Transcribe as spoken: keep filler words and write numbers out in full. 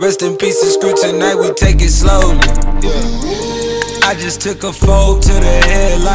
Rest in peace, and screw tonight, we take it slowly. Yeah. I just took a fold to the headline.